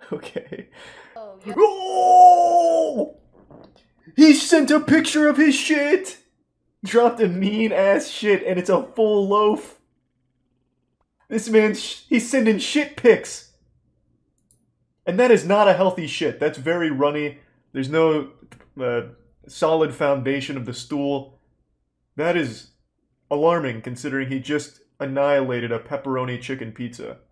Okay. Oh, yeah. Oh! He sent a picture of his shit! Dropped a mean ass shit, and it's a full loaf. This man, he's sending shit pics. And that is not a healthy shit. That's very runny. There's no uh, solid foundation of the stool. That is alarming considering he just annihilated a pepperoni chicken pizza.